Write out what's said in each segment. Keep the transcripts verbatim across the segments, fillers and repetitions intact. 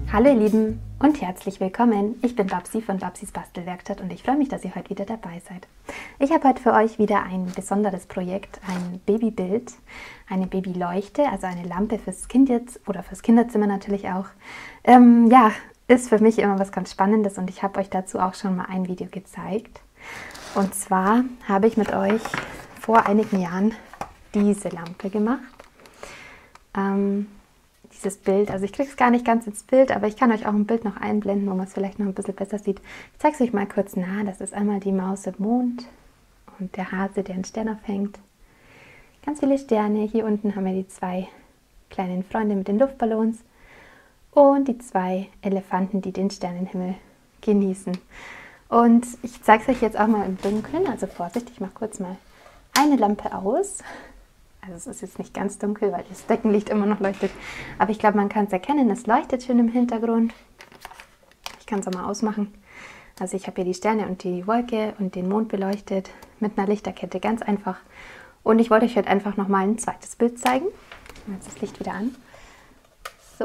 Hallo ihr Lieben und herzlich willkommen. Ich bin Babsi von Babsis Bastelwerkstatt und ich freue mich, dass ihr heute wieder dabei seid. Ich habe heute für euch wieder ein besonderes Projekt, ein Babybild, eine Babyleuchte, also eine Lampe fürs Kind jetzt oder fürs Kinderzimmer natürlich auch. Ähm, ja, ist für mich immer was ganz Spannendes und ich habe euch dazu auch schon mal ein Video gezeigt. Und zwar habe ich mit euch vor einigen Jahren diese Lampe gemacht. Ähm, Dieses Bild, also ich kriege es gar nicht ganz ins Bild, aber ich kann euch auch ein Bild noch einblenden, wo man es vielleicht noch ein bisschen besser sieht. Ich zeige es euch mal kurz nah. Das ist einmal die Maus im Mond und der Hase, der einen Stern aufhängt. Ganz viele Sterne. Hier unten haben wir die zwei kleinen Freunde mit den Luftballons und die zwei Elefanten, die den Sternenhimmel genießen. Und ich zeige es euch jetzt auch mal im Dunkeln, also Vorsicht, ich mache kurz mal eine Lampe aus. Also es ist jetzt nicht ganz dunkel, weil das Deckenlicht immer noch leuchtet. Aber ich glaube, man kann es erkennen. Es leuchtet schön im Hintergrund. Ich kann es auch mal ausmachen. Also ich habe hier die Sterne und die Wolke und den Mond beleuchtet mit einer Lichterkette, ganz einfach. Und ich wollte euch heute einfach nochmal ein zweites Bild zeigen. Jetzt das Licht wieder an. So.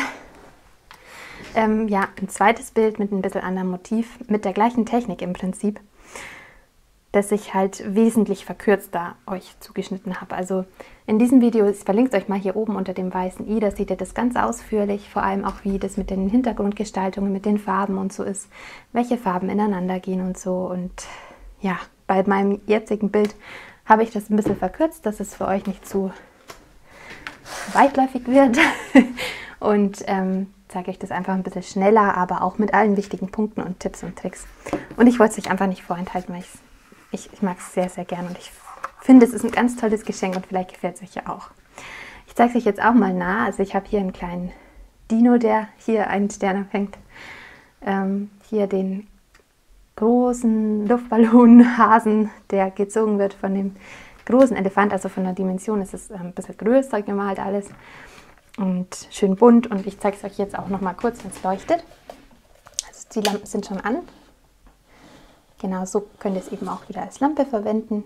ähm, ja, ein zweites Bild mit ein bisschen anderem Motiv, mit der gleichen Technik im Prinzip, dass ich halt wesentlich verkürzter euch zugeschnitten habe. Also in diesem Video, ich verlinke es euch mal hier oben unter dem weißen i, da seht ihr das ganz ausführlich, vor allem auch wie das mit den Hintergrundgestaltungen, mit den Farben und so ist, welche Farben ineinander gehen und so. Und ja, bei meinem jetzigen Bild habe ich das ein bisschen verkürzt, dass es für euch nicht zu weitläufig wird und ähm, zeige euch das einfach ein bisschen schneller, aber auch mit allen wichtigen Punkten und Tipps und Tricks. Und ich wollte es euch einfach nicht vorenthalten, weil ich es Ich, ich mag es sehr, sehr gern und ich finde, es ist ein ganz tolles Geschenk und vielleicht gefällt es euch ja auch. Ich zeige es euch jetzt auch mal nah. Also ich habe hier einen kleinen Dino, der hier einen Stern abhängt. Ähm, hier den großen Luftballonhasen, der gezogen wird von dem großen Elefant. Also von der Dimension ist es ein bisschen größer gemalt alles und schön bunt. Und ich zeige es euch jetzt auch noch mal kurz, wenn es leuchtet. Also die Lampen sind schon an. Genau, so könnt ihr es eben auch wieder als Lampe verwenden.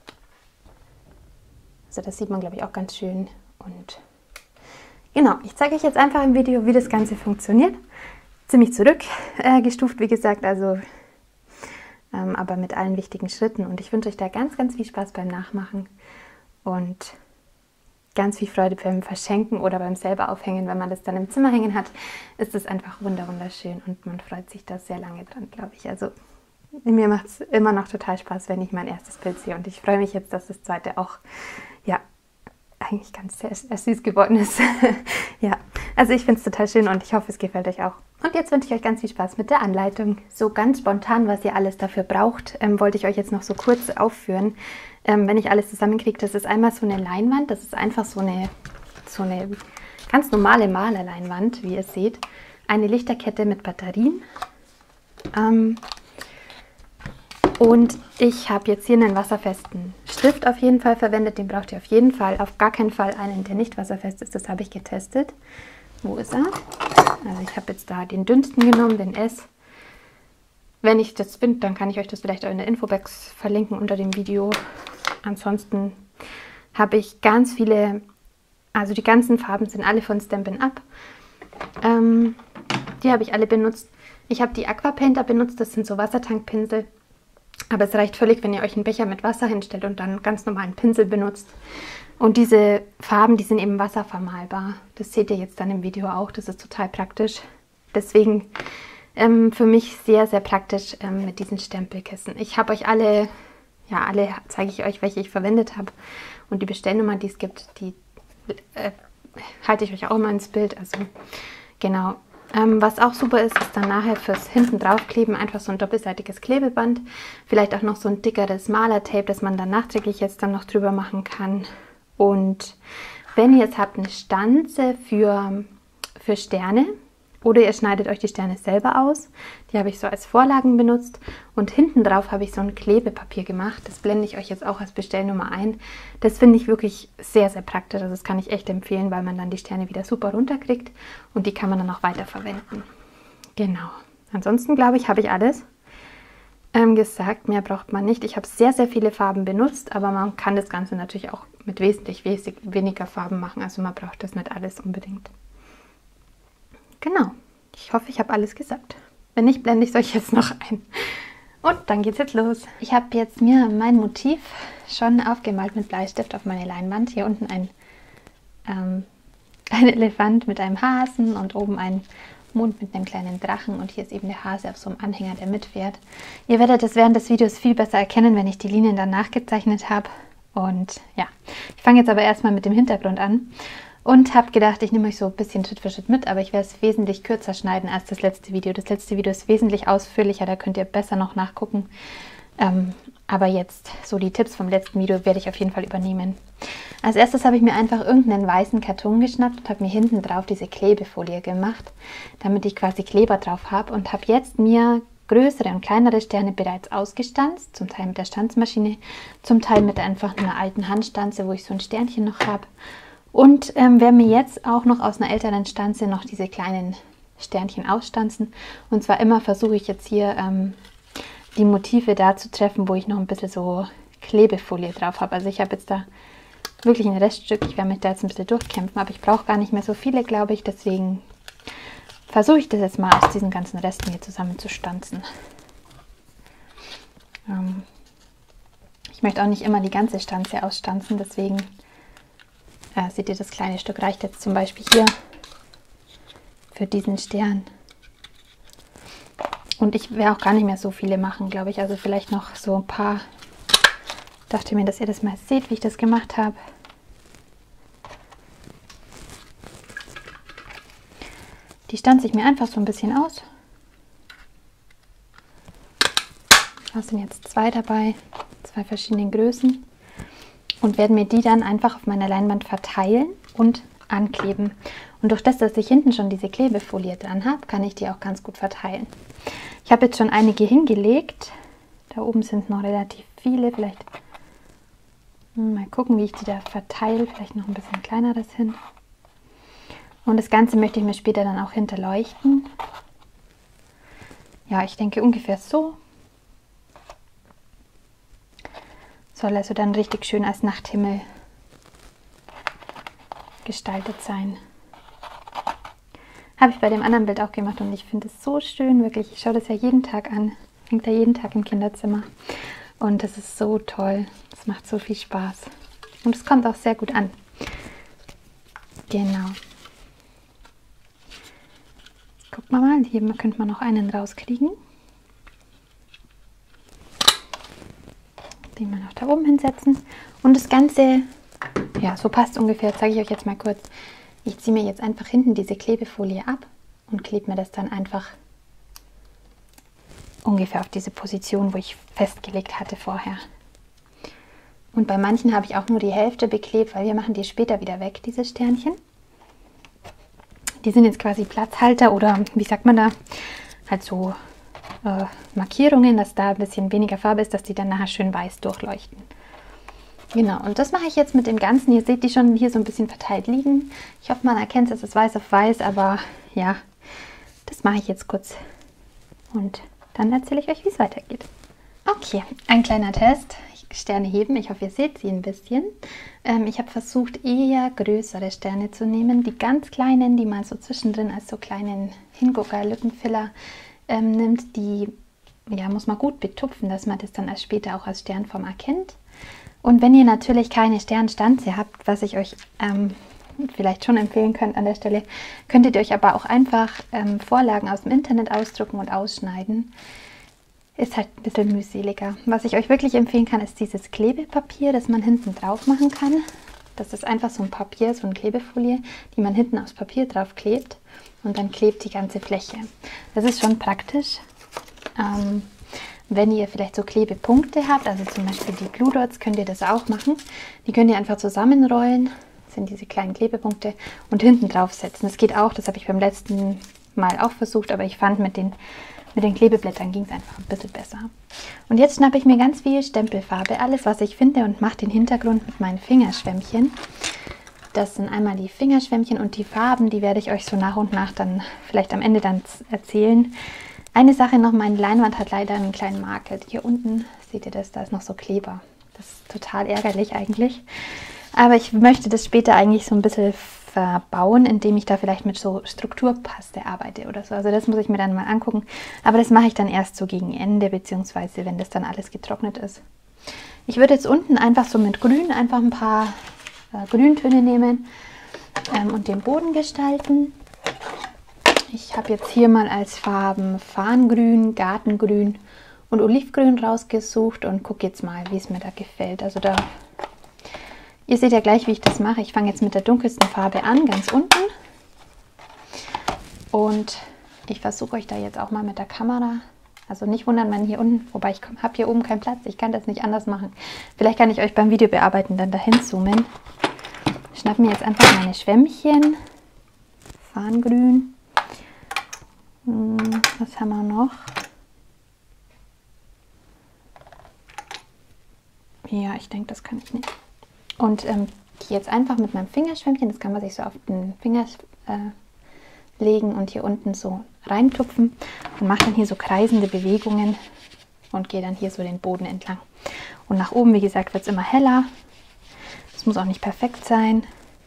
Also das sieht man, glaube ich, auch ganz schön. Und genau, ich zeige euch jetzt einfach im Video, wie das Ganze funktioniert. Ziemlich zurückgestuft, äh, wie gesagt, also ähm, aber mit allen wichtigen Schritten. Und ich wünsche euch da ganz, ganz viel Spaß beim Nachmachen und ganz viel Freude beim Verschenken oder beim selber aufhängen. Wenn man das dann im Zimmer hängen hat, ist es einfach wunderschön und man freut sich da sehr lange dran, glaube ich. Also mir macht es immer noch total Spaß, wenn ich mein erstes Bild sehe. Und ich freue mich jetzt, dass das zweite auch, ja, eigentlich ganz sehr, sehr süß geworden ist. Ja, also ich finde es total schön und ich hoffe, es gefällt euch auch. Und jetzt wünsche ich euch ganz viel Spaß mit der Anleitung. So ganz spontan, was ihr alles dafür braucht, ähm, wollte ich euch jetzt noch so kurz aufführen. Ähm, wenn ich alles zusammenkriege, das ist einmal so eine Leinwand. Das ist einfach so eine, so eine ganz normale Malerleinwand, wie ihr seht. Eine Lichterkette mit Batterien. Ähm, Und ich habe jetzt hier einen wasserfesten Stift auf jeden Fall verwendet. Den braucht ihr auf jeden Fall. Auf gar keinen Fall einen, der nicht wasserfest ist. Das habe ich getestet. Wo ist er? Also ich habe jetzt da den dünnsten genommen, den S. Wenn ich das finde, dann kann ich euch das vielleicht auch in der Infobox verlinken unter dem Video. Ansonsten habe ich ganz viele, also die ganzen Farben sind alle von Stampin' Up. Ähm, die habe ich alle benutzt. Ich habe die Aquapainter benutzt, das sind so Wassertankpinsel. Aber es reicht völlig, wenn ihr euch einen Becher mit Wasser hinstellt und dann ganz normalen Pinsel benutzt. Und diese Farben, die sind eben wasservermalbar. Das seht ihr jetzt dann im Video auch. Das ist total praktisch. Deswegen ähm, für mich sehr, sehr praktisch ähm, mit diesen Stempelkissen. Ich habe euch alle, ja, alle zeige ich euch, welche ich verwendet habe. Und die Bestellnummer, die es gibt, die äh, halte ich euch auch immer ins Bild. Also genau. Ähm, was auch super ist, ist dann nachher fürs hinten draufkleben einfach so ein doppelseitiges Klebeband. Vielleicht auch noch so ein dickeres Malertape, das man dann nachträglich jetzt dann noch drüber machen kann. Und wenn ihr jetzt habt eine Stanze für, für Sterne oder ihr schneidet euch die Sterne selber aus, die habe ich so als Vorlagen benutzt. Und hinten drauf habe ich so ein Klebepapier gemacht. Das blende ich euch jetzt auch als Bestellnummer ein. Das finde ich wirklich sehr, sehr praktisch. Also das kann ich echt empfehlen, weil man dann die Sterne wieder super runterkriegt. Und die kann man dann auch weiter verwenden. Genau. Ansonsten, glaube ich, habe ich alles ähm, gesagt. Mehr braucht man nicht. Ich habe sehr, sehr viele Farben benutzt, aber man kann das Ganze natürlich auch mit wesentlich weniger Farben machen. Also man braucht das nicht alles unbedingt. Genau. Ich hoffe, ich habe alles gesagt. Wenn nicht, blende ich es euch jetzt noch ein. Und dann geht's jetzt los. Ich habe jetzt mir mein Motiv schon aufgemalt mit Bleistift auf meine Leinwand. Hier unten ein, ähm, ein Elefant mit einem Hasen und oben ein Mond mit einem kleinen Drachen. Und hier ist eben der Hase auf so einem Anhänger, der mitfährt. Ihr werdet das während des Videos viel besser erkennen, wenn ich die Linien dann nachgezeichnet habe. Und ja, ich fange jetzt aber erstmal mit dem Hintergrund an. Und habe gedacht, ich nehme euch so ein bisschen Schritt für Schritt mit, aber ich werde es wesentlich kürzer schneiden als das letzte Video. Das letzte Video ist wesentlich ausführlicher, da könnt ihr besser noch nachgucken. Ähm, aber jetzt, so die Tipps vom letzten Video werde ich auf jeden Fall übernehmen. Als erstes habe ich mir einfach irgendeinen weißen Karton geschnappt und habe mir hinten drauf diese Klebefolie gemacht, damit ich quasi Kleber drauf habe. Und habe jetzt mir größere und kleinere Sterne bereits ausgestanzt, zum Teil mit der Stanzmaschine, zum Teil mit einfach einer alten Handstanze, wo ich so ein Sternchen noch habe. Und ähm, werde mir jetzt auch noch aus einer älteren Stanze noch diese kleinen Sternchen ausstanzen. Und zwar immer versuche ich jetzt hier ähm, die Motive da zu treffen, wo ich noch ein bisschen so Klebefolie drauf habe. Also ich habe jetzt da wirklich ein Reststück. Ich werde mich da jetzt ein bisschen durchkämpfen, aber ich brauche gar nicht mehr so viele, glaube ich. Deswegen versuche ich das jetzt mal aus diesen ganzen Resten hier zusammenzustanzen. Ähm, ich möchte auch nicht immer die ganze Stanze ausstanzen, deswegen... Ja, seht ihr, das kleine Stück reicht jetzt zum Beispiel hier für diesen Stern. Und ich werde auch gar nicht mehr so viele machen, glaube ich. Also vielleicht noch so ein paar. Ich dachte mir, dass ihr das mal seht, wie ich das gemacht habe. Die stanze ich mir einfach so ein bisschen aus. Da sind jetzt zwei dabei, zwei verschiedene Größen. Und werde mir die dann einfach auf meiner Leinwand verteilen und ankleben. Und durch das, dass ich hinten schon diese Klebefolie dran habe, kann ich die auch ganz gut verteilen. Ich habe jetzt schon einige hingelegt. Da oben sind noch relativ viele. Vielleicht mal gucken, wie ich die da verteile. Vielleicht noch ein bisschen kleineres hin. Und das Ganze möchte ich mir später dann auch hinterleuchten. Ja, ich denke ungefähr so. Soll also dann richtig schön als Nachthimmel gestaltet sein. Habe ich bei dem anderen Bild auch gemacht und ich finde es so schön, wirklich. Ich schaue das ja jeden Tag an, hängt da jeden Tag im Kinderzimmer und das ist so toll. Es macht so viel Spaß und es kommt auch sehr gut an. Genau. Guck mal mal, hier könnte man noch einen rauskriegen. Den wir noch da oben hinsetzen. Und das Ganze, ja, so passt ungefähr, zeige ich euch jetzt mal kurz. Ich ziehe mir jetzt einfach hinten diese Klebefolie ab und klebe mir das dann einfach ungefähr auf diese Position, wo ich festgelegt hatte vorher. Und bei manchen habe ich auch nur die Hälfte beklebt, weil wir machen die später wieder weg, diese Sternchen. Die sind jetzt quasi Platzhalter oder, wie sagt man da, halt so Äh, Markierungen, dass da ein bisschen weniger Farbe ist, dass die dann nachher schön weiß durchleuchten. Genau, und das mache ich jetzt mit dem Ganzen. Ihr seht die schon hier so ein bisschen verteilt liegen. Ich hoffe, man erkennt, es ist weiß auf weiß, aber ja, das mache ich jetzt kurz. Und dann erzähle ich euch, wie es weitergeht. Okay, ein kleiner Test. Sterne heben. Ich hoffe, ihr seht sie ein bisschen. Ähm, ich habe versucht, eher größere Sterne zu nehmen. Die ganz kleinen, die man so zwischendrin als so kleinen Hingucker, Lückenfiller Ähm, nimmt, die ja, muss man gut betupfen, dass man das dann als später auch als Sternform erkennt. Und wenn ihr natürlich keine Sternstanze habt, was ich euch ähm, vielleicht schon empfehlen könnt an der Stelle, könntet ihr euch aber auch einfach ähm, Vorlagen aus dem Internet ausdrucken und ausschneiden. Ist halt ein bisschen mühseliger. Was ich euch wirklich empfehlen kann, ist dieses Klebepapier, das man hinten drauf machen kann. Das ist einfach so ein Papier, so eine Klebefolie, die man hinten aufs Papier drauf klebt. Und dann klebt die ganze Fläche. Das ist schon praktisch, ähm, wenn ihr vielleicht so Klebepunkte habt, also zum Beispiel die Glue Dots, könnt ihr das auch machen. Die könnt ihr einfach zusammenrollen, das sind diese kleinen Klebepunkte, und hinten drauf setzen. Das geht auch, das habe ich beim letzten Mal auch versucht, aber ich fand, mit den, mit den Klebeblättern ging es einfach ein bisschen besser. Und jetzt schnappe ich mir ganz viel Stempelfarbe, alles was ich finde, und mache den Hintergrund mit meinen Fingerschwämmchen. Das sind einmal die Fingerschwämmchen und die Farben, die werde ich euch so nach und nach dann vielleicht am Ende dann erzählen. Eine Sache noch, meine Leinwand hat leider einen kleinen Makel. Hier unten, seht ihr das, da ist noch so Kleber. Das ist total ärgerlich eigentlich. Aber ich möchte das später eigentlich so ein bisschen verbauen, indem ich da vielleicht mit so Strukturpaste arbeite oder so. Also das muss ich mir dann mal angucken. Aber das mache ich dann erst so gegen Ende, beziehungsweise wenn das dann alles getrocknet ist. Ich würde jetzt unten einfach so mit Grün einfach ein paar äh, Grüntöne nehmen ähm, und den Boden gestalten. Ich habe jetzt hier mal als Farben Farngrün, Gartengrün und Olivgrün rausgesucht und gucke jetzt mal, wie es mir da gefällt. Also da, ihr seht ja gleich, wie ich das mache. Ich fange jetzt mit der dunkelsten Farbe an, ganz unten. Und ich versuche euch da jetzt auch mal mit der Kamera, also nicht wundern, man hier unten, wobei ich habe hier oben keinen Platz, ich kann das nicht anders machen. Vielleicht kann ich euch beim Video bearbeiten dann dahin zoomen. Ich schnappe mir jetzt einfach meine Schwämmchen, Farngrün. Was haben wir noch? Ja, ich denke, das kann ich nicht. Und ähm, jetzt einfach mit meinem Fingerschwämmchen, das kann man sich so auf den Finger äh, legen und hier unten so reintupfen und mache dann hier so kreisende Bewegungen und gehe dann hier so den Boden entlang. Und nach oben, wie gesagt, wird es immer heller. Es muss auch nicht perfekt sein.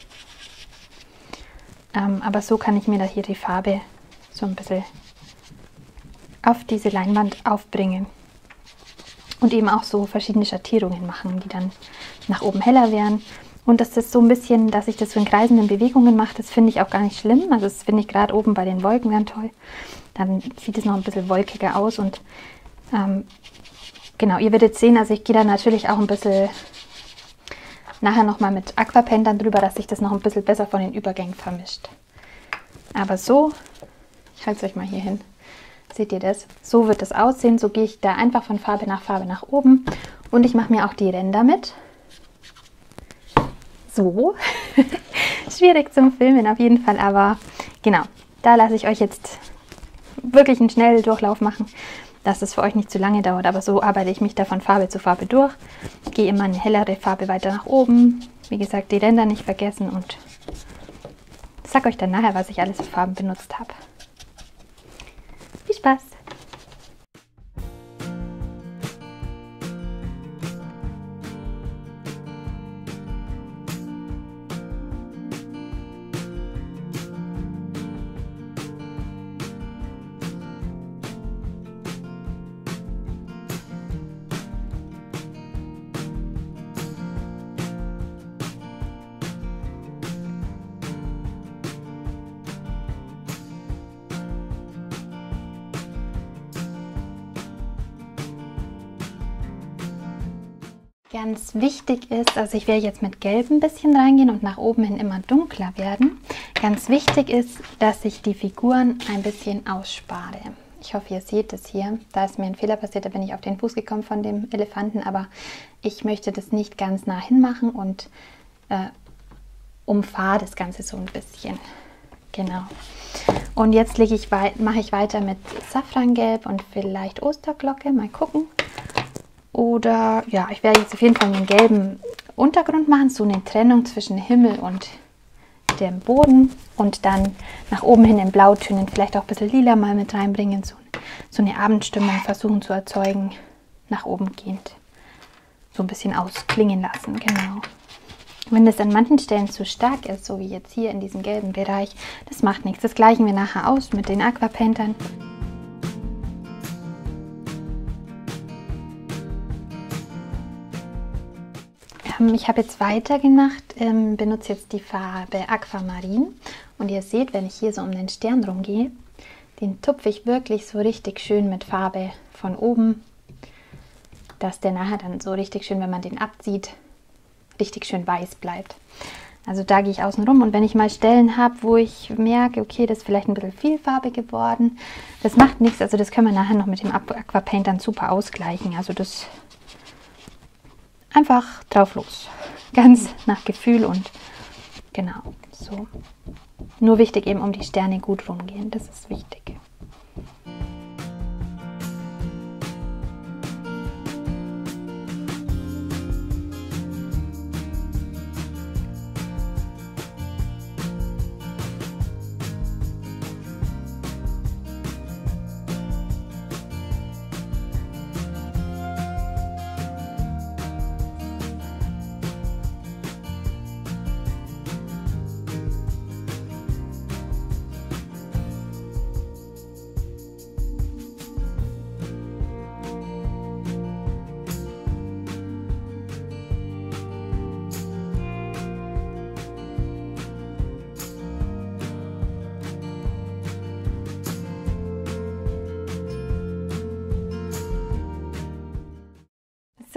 Ähm, aber so kann ich mir da hier die Farbe so ein bisschen auf diese Leinwand aufbringen und eben auch so verschiedene Schattierungen machen, die dann nach oben heller werden. Und dass das so ein bisschen, dass ich das so in kreisenden Bewegungen mache, das finde ich auch gar nicht schlimm. Also das finde ich gerade oben bei den Wolken dann toll. Dann sieht es noch ein bisschen wolkiger aus und ähm, genau, ihr werdet sehen, also ich gehe da natürlich auch ein bisschen nachher nochmal mit Aquapaint dann drüber, dass sich das noch ein bisschen besser von den Übergängen vermischt. Aber so, ich halte es euch mal hier hin, seht ihr das? So wird das aussehen, so gehe ich da einfach von Farbe nach Farbe nach oben und ich mache mir auch die Ränder mit. So, schwierig zum Filmen auf jeden Fall, aber genau, da lasse ich euch jetzt wirklich einen Schnelldurchlauf machen, dass es für euch nicht zu lange dauert, aber so arbeite ich mich da von Farbe zu Farbe durch. Gehe immer eine hellere Farbe weiter nach oben, wie gesagt, die Ränder nicht vergessen und sag euch dann nachher, was ich alles für Farben benutzt habe. Viel Spaß! Ganz wichtig ist, also ich werde jetzt mit Gelb ein bisschen reingehen und nach oben hin immer dunkler werden. Ganz wichtig ist, dass ich die Figuren ein bisschen ausspare. Ich hoffe, ihr seht es hier. Da ist mir ein Fehler passiert, da bin ich auf den Fuß gekommen von dem Elefanten, aber ich möchte das nicht ganz nah hin machen und äh, umfahre das Ganze so ein bisschen. Genau. Und jetzt lege ich mache ich weiter mit Safrangelb und vielleicht Osterglocke. Mal gucken. Oder, ja, ich werde jetzt auf jeden Fall einen gelben Untergrund machen, so eine Trennung zwischen Himmel und dem Boden. Und dann nach oben hin in Blautönen vielleicht auch ein bisschen lila mal mit reinbringen. So, so eine Abendstimmung versuchen zu erzeugen, nach oben gehend. So ein bisschen ausklingen lassen, genau. Wenn das an manchen Stellen zu stark ist, so wie jetzt hier in diesem gelben Bereich, das macht nichts. Das gleichen wir nachher aus mit den Aquapaintern. Ich habe jetzt weitergemacht, ähm, benutze jetzt die Farbe Aquamarin und ihr seht, wenn ich hier so um den Stern rumgehe, den tupfe ich wirklich so richtig schön mit Farbe von oben, dass der nachher dann so richtig schön, wenn man den abzieht, richtig schön weiß bleibt. Also da gehe ich außen rum und wenn ich mal Stellen habe, wo ich merke, okay, das ist vielleicht ein bisschen viel Farbe geworden, das macht nichts, also das können wir nachher noch mit dem Aquapaint dann super ausgleichen, also das einfach drauf los, ganz nach Gefühl und genau, so. Nur wichtig eben um die Sterne gut rumgehen, das ist wichtig.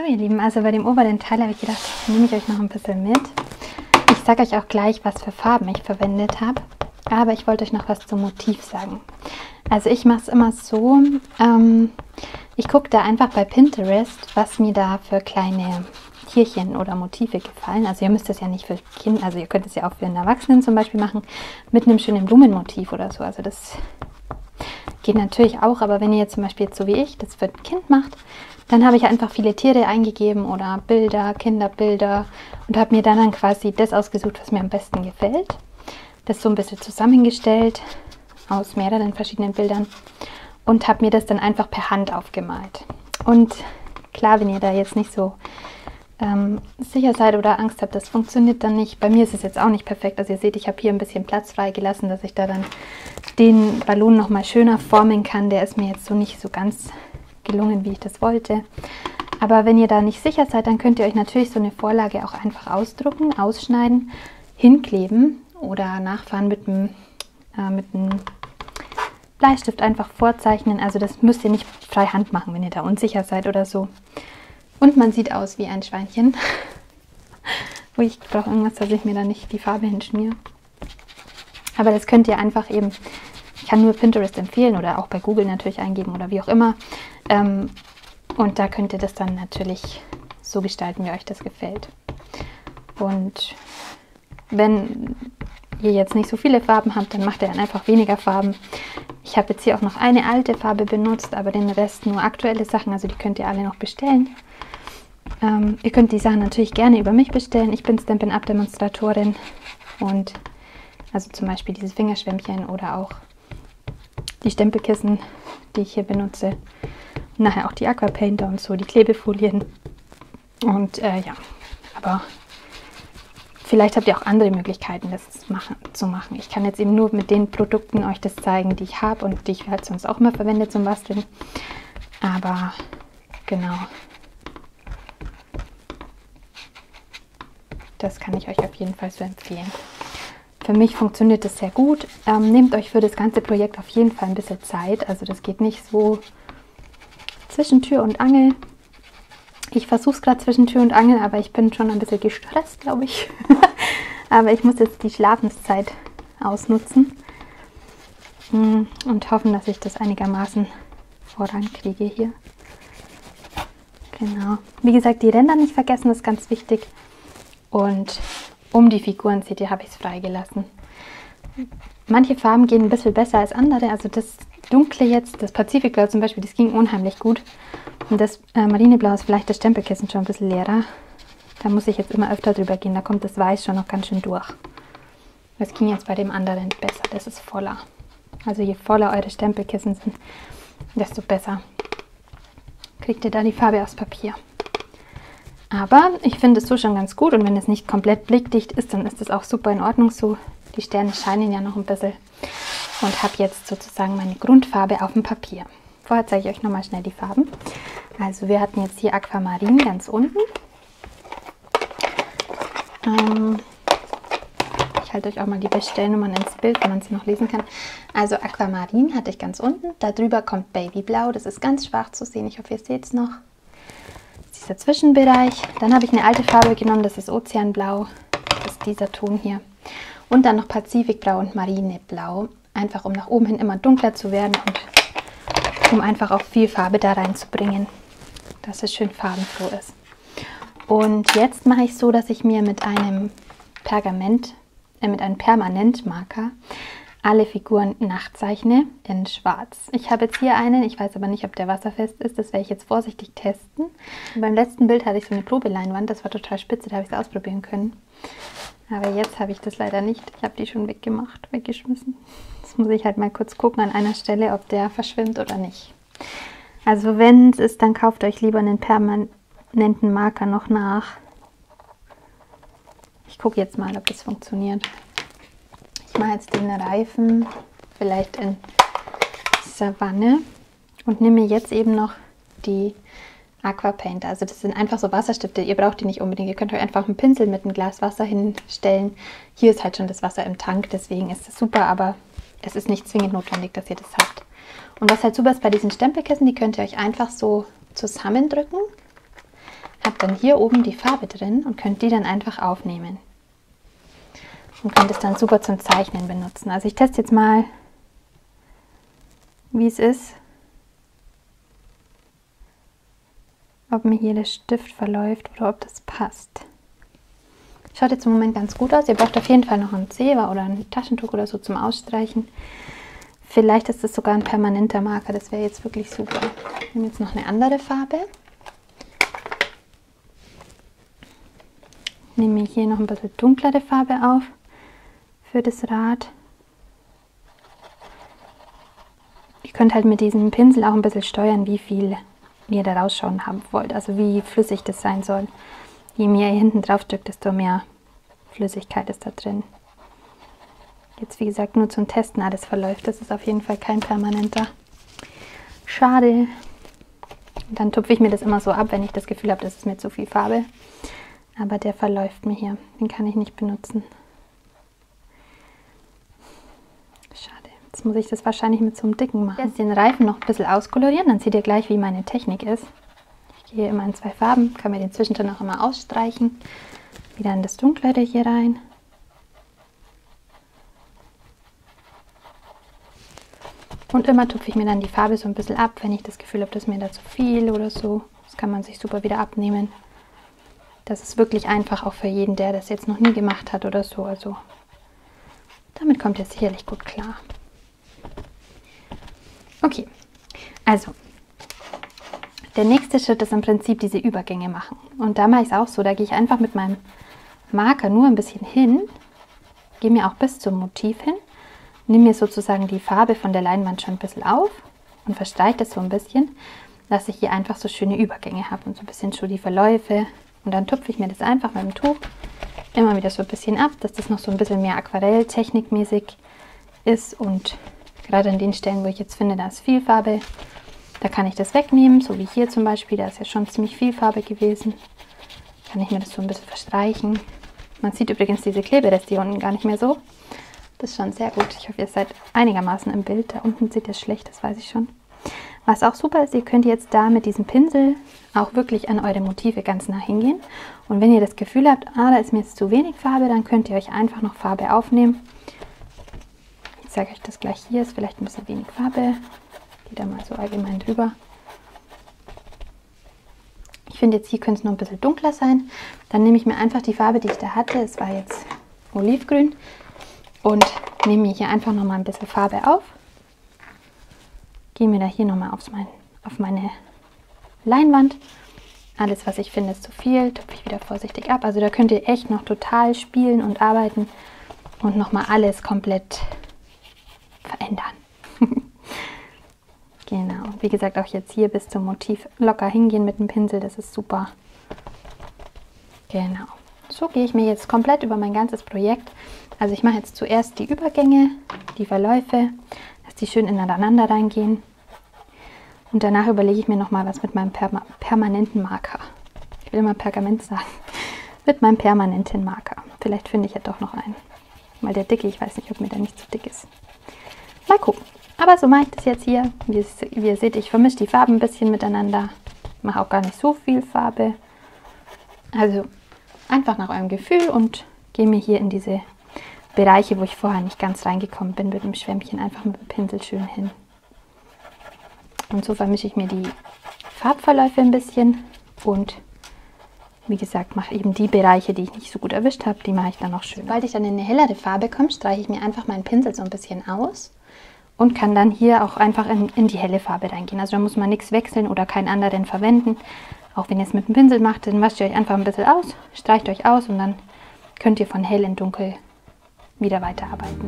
ihr Lieben, also bei dem oberen Teil habe ich gedacht, nehme ich euch noch ein bisschen mit. Ich sage euch auch gleich, was für Farben ich verwendet habe, aber ich wollte euch noch was zum Motiv sagen. Also ich mache es immer so, ähm, ich gucke da einfach bei Pinterest, was mir da für kleine Tierchen oder Motive gefallen. Also ihr müsst es ja nicht für Kinder, also ihr könnt es ja auch für einen Erwachsenen zum Beispiel machen, mit einem schönen Blumenmotiv oder so. Also das geht natürlich auch, aber wenn ihr jetzt zum Beispiel jetzt so wie ich das für ein Kind macht, dann habe ich einfach viele Tiere eingegeben oder Bilder, Kinderbilder und habe mir dann, dann quasi das ausgesucht, was mir am besten gefällt. Das so ein bisschen zusammengestellt aus mehreren verschiedenen Bildern und habe mir das dann einfach per Hand aufgemalt. Und klar, wenn ihr da jetzt nicht so ähm, sicher seid oder Angst habt, das funktioniert dann nicht. Bei mir ist es jetzt auch nicht perfekt. Also ihr seht, ich habe hier ein bisschen Platz freigelassen, dass ich da dann den Ballon noch mal schöner formen kann. Der ist mir jetzt so nicht so ganz gelungen, wie ich das wollte. Aber wenn ihr da nicht sicher seid, dann könnt ihr euch natürlich so eine Vorlage auch einfach ausdrucken, ausschneiden, hinkleben oder nachfahren mit einem äh, mit einem Bleistift einfach vorzeichnen. Also das müsst ihr nicht frei Hand machen, wenn ihr da unsicher seid oder so. Und man sieht aus wie ein Schweinchen. Oh, ich brauche irgendwas, dass ich mir da nicht die Farbe hinschmiere. Aber das könnt ihr einfach eben, ich kann nur Pinterest empfehlen oder auch bei Google natürlich eingeben oder wie auch immer. Ähm, und da könnt ihr das dann natürlich so gestalten, wie euch das gefällt. Und wenn ihr jetzt nicht so viele Farben habt, dann macht ihr dann einfach weniger Farben. Ich habe jetzt hier auch noch eine alte Farbe benutzt, aber den Rest nur aktuelle Sachen, also die könnt ihr alle noch bestellen. Ähm, ihr könnt die Sachen natürlich gerne über mich bestellen. Ich bin Stampin' Up! Demonstratorin und also zum Beispiel dieses Fingerschwämmchen oder auch die Stempelkissen, die ich hier benutze. Und nachher auch die Aquapainter und so, die Klebefolien. Und äh, ja, aber vielleicht habt ihr auch andere Möglichkeiten, das machen, zu machen. Ich kann jetzt eben nur mit den Produkten euch das zeigen, die ich habe und die ich halt sonst auch immer verwende zum Basteln. Aber genau, das kann ich euch auf jeden Fall so empfehlen. Für mich funktioniert das sehr gut. Ähm, nehmt euch für das ganze Projekt auf jeden Fall ein bisschen Zeit. Also das geht nicht so zwischen Tür und Angel. Ich versuche es gerade zwischen Tür und Angel, aber ich bin schon ein bisschen gestresst, glaube ich. Aber ich muss jetzt die Schlafenszeit ausnutzen und hoffen, dass ich das einigermaßen vorankriege hier. Genau. Wie gesagt, die Ränder nicht vergessen, das ist ganz wichtig. Und um die Figuren, seht ihr, habe ich es freigelassen. Manche Farben gehen ein bisschen besser als andere. Also das Dunkle jetzt, das Pazifikblau zum Beispiel, das ging unheimlich gut. Und das äh, Marineblau ist vielleicht das Stempelkissen schon ein bisschen leerer. Da muss ich jetzt immer öfter drüber gehen. Da kommt das Weiß schon noch ganz schön durch. Das ging jetzt bei dem anderen besser. Das ist voller. Also je voller eure Stempelkissen sind, desto besser kriegt ihr da die Farbe aufs Papier. Aber ich finde es so schon ganz gut. Und wenn es nicht komplett blickdicht ist, dann ist das auch super in Ordnung so. Die Sterne scheinen ja noch ein bisschen. Und habe jetzt sozusagen meine Grundfarbe auf dem Papier. Vorher zeige ich euch nochmal schnell die Farben. Also wir hatten jetzt hier Aquamarin ganz unten. Ähm, ich halte euch auch mal die Bestellnummern ins Bild, wenn man sie noch lesen kann. Also Aquamarin hatte ich ganz unten. Darüber kommt Babyblau. Das ist ganz schwach zu sehen. Ich hoffe, ihr seht es noch. Das ist dieser Zwischenbereich. Dann habe ich eine alte Farbe genommen. Das ist Ozeanblau. Das ist dieser Ton hier. Und dann noch Pazifikblau und Marineblau. Einfach um nach oben hin immer dunkler zu werden und um einfach auch viel Farbe da reinzubringen, dass es schön farbenfroh ist. Und jetzt mache ich es so, dass ich mir mit einem Pergament, äh, mit einem Permanentmarker alle Figuren nachzeichne in schwarz. Ich habe jetzt hier einen, ich weiß aber nicht, ob der wasserfest ist, das werde ich jetzt vorsichtig testen. Und beim letzten Bild hatte ich so eine Probeleinwand, das war total spitze, da habe ich es ausprobieren können. Aber jetzt habe ich das leider nicht, ich habe die schon weggemacht, weggeschmissen. Jetzt muss ich halt mal kurz gucken an einer Stelle, ob der verschwimmt oder nicht. Also wenn es ist, dann kauft euch lieber einen permanenten Marker noch nach. Ich gucke jetzt mal, ob das funktioniert. Ich mache jetzt den Reifen vielleicht in Savanne und nehme jetzt eben noch die Aquapainter. Also das sind einfach so Wasserstifte. Ihr braucht die nicht unbedingt. Ihr könnt euch einfach einen Pinsel mit einem Glas Wasser hinstellen. Hier ist halt schon das Wasser im Tank, deswegen ist das super, aber es ist nicht zwingend notwendig, dass ihr das habt. Und was halt super ist bei diesen Stempelkissen, die könnt ihr euch einfach so zusammendrücken. habt dann hier oben die Farbe drin und könnt die dann einfach aufnehmen. Und könnt es dann super zum Zeichnen benutzen. Also ich teste jetzt mal, wie es ist, ob mir hier der Stift verläuft oder ob das passt. Schaut jetzt im Moment ganz gut aus. Ihr braucht auf jeden Fall noch ein Zewa oder ein Taschentuch oder so zum Ausstreichen. Vielleicht ist das sogar ein permanenter Marker. Das wäre jetzt wirklich super. Ich nehme jetzt noch eine andere Farbe. Ich nehme mir hier noch ein bisschen dunklere Farbe auf für das Rad. Ihr könnt halt mit diesem Pinsel auch ein bisschen steuern, wie viel ihr da rausschauen haben wollt. Also wie flüssig das sein soll. Je mehr ihr hinten drauf drückt, desto mehr Flüssigkeit ist da drin. Jetzt wie gesagt nur zum Testen alles verläuft. Das ist auf jeden Fall kein permanenter. Schade. Und dann tupfe ich mir das immer so ab, wenn ich das Gefühl habe, das ist mir zu viel Farbe. Aber der verläuft mir hier. Den kann ich nicht benutzen. Schade. Jetzt muss ich das wahrscheinlich mit so einem dicken machen. Jetzt den Reifen noch ein bisschen auskolorieren, dann seht ihr gleich, wie meine Technik ist. Ich gehe immer in zwei Farben, kann mir den zwischendrin auch immer ausstreichen. Wieder in das Dunklere hier rein. Und immer tupfe ich mir dann die Farbe so ein bisschen ab, wenn ich das Gefühl habe, das ist mir da zu viel oder so. Das kann man sich super wieder abnehmen. Das ist wirklich einfach auch für jeden, der das jetzt noch nie gemacht hat oder so. Also damit kommt ihr sicherlich gut klar. Okay, also der nächste Schritt ist im Prinzip diese Übergänge machen. Und da mache ich es auch so, da gehe ich einfach mit meinem Marker nur ein bisschen hin, gehe mir auch bis zum Motiv hin, nehme mir sozusagen die Farbe von der Leinwand schon ein bisschen auf und verstreiche das so ein bisschen, dass ich hier einfach so schöne Übergänge habe und so ein bisschen schon die Verläufe. Und dann tupfe ich mir das einfach mit dem Tuch immer wieder so ein bisschen ab, dass das noch so ein bisschen mehr Aquarell-technikmäßig ist. Und gerade an den Stellen, wo ich jetzt finde, da ist viel Farbe, da kann ich das wegnehmen, so wie hier zum Beispiel, da ist ja schon ziemlich viel Farbe gewesen. Kann ich mir das so ein bisschen verstreichen. Man sieht übrigens diese Klebereste hier unten gar nicht mehr so. Das ist schon sehr gut. Ich hoffe, ihr seid einigermaßen im Bild. Da unten seht ihr es schlecht, das weiß ich schon. Was auch super ist, ihr könnt jetzt da mit diesem Pinsel auch wirklich an eure Motive ganz nah hingehen. Und wenn ihr das Gefühl habt, ah, da ist mir jetzt zu wenig Farbe, dann könnt ihr euch einfach noch Farbe aufnehmen. Ich zeige euch das gleich hier, ist vielleicht ein bisschen wenig Farbe. Geht da mal so allgemein drüber. Ich finde jetzt hier könnte es noch ein bisschen dunkler sein. Dann nehme ich mir einfach die Farbe, die ich da hatte. Es war jetzt Olivgrün. Und nehme mir hier einfach noch mal ein bisschen Farbe auf. Gehe mir da hier nochmal auf, mein, auf meine Leinwand. Alles, was ich finde, ist zu viel, tupfe ich wieder vorsichtig ab. Also da könnt ihr echt noch total spielen und arbeiten und nochmal alles komplett verändern. Genau, und wie gesagt, auch jetzt hier bis zum Motiv locker hingehen mit dem Pinsel, das ist super. Genau, so gehe ich mir jetzt komplett über mein ganzes Projekt. Also ich mache jetzt zuerst die Übergänge, die Verläufe, dass die schön ineinander reingehen. Und danach überlege ich mir nochmal was mit meinem Perma permanenten Marker. Ich will immer Pergament sagen. Mit meinem permanenten Marker. Vielleicht finde ich ja doch noch einen. Weil der dicke, ich weiß nicht, ob mir der nicht zu dick ist. Mal gucken. Aber so mache ich das jetzt hier. Wie, wie ihr seht, ich vermische die Farben ein bisschen miteinander. Mache auch gar nicht so viel Farbe. Also einfach nach eurem Gefühl und gehe mir hier in diese Bereiche, wo ich vorher nicht ganz reingekommen bin, mit dem Schwämmchen einfach mit dem Pinsel schön hin. Und so vermische ich mir die Farbverläufe ein bisschen und wie gesagt, mache eben die Bereiche, die ich nicht so gut erwischt habe, die mache ich dann noch schön. Sobald ich dann in eine hellere Farbe komme, streiche ich mir einfach meinen Pinsel so ein bisschen aus und kann dann hier auch einfach in, in die helle Farbe reingehen. Also da muss man nichts wechseln oder keinen anderen verwenden. Auch wenn ihr es mit dem Pinsel macht, dann wascht ihr euch einfach ein bisschen aus, streicht euch aus und dann könnt ihr von hell in dunkel wieder weiterarbeiten.